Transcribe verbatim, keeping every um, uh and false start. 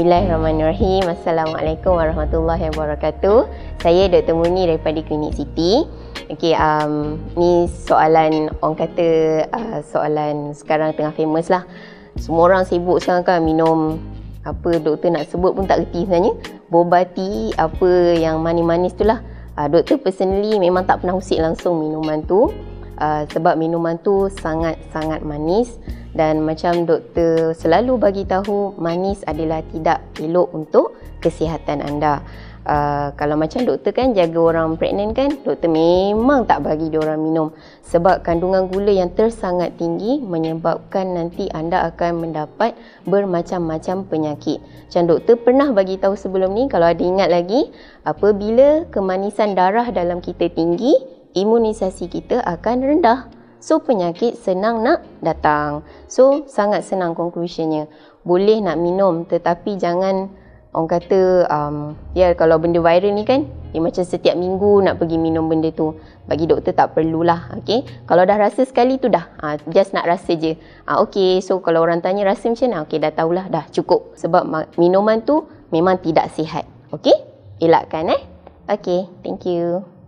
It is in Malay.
Bismillahirrahmanirrahim. Assalamualaikum warahmatullahi wabarakatuh. Saya Doktor Murni daripada Klinik Siti. Okey, um, ni soalan, orang kata uh, soalan sekarang tengah famous lah. Semua orang sibuk sekarang kan minum apa doktor nak sebut pun tak reti sebenarnya. Boba tea, apa yang manis-manis tu lah. Uh, doktor personally memang tak pernah usik langsung minuman tu. Uh, sebab minuman tu sangat-sangat manis dan macam doktor selalu bagi tahu, manis adalah tidak elok untuk kesihatan anda. Uh, kalau macam doktor kan jaga orang pregnant kan, doktor memang tak bagi diorang minum sebab kandungan gula yang tersangat tinggi menyebabkan nanti anda akan mendapat bermacam-macam penyakit. Macam doktor pernah bagi tahu sebelum ni, kalau ada ingat lagi, apabila kemanisan darah dalam kita tinggi, imunisasi kita akan rendah. So, penyakit senang nak datang. So, sangat senang conclusionnya. Boleh nak minum tetapi jangan, orang kata, um, ya kalau benda viral ni kan, dia macam setiap minggu nak pergi minum benda tu. Bagi doktor tak perlulah. Okay? Kalau dah rasa sekali tu dah, ha, just nak rasa je. Ha, okay, so kalau orang tanya rasa macam mana? Okay, dah tahulah, dah cukup. Sebab minuman tu memang tidak sihat. Okay? Elakkan eh. Okay, thank you.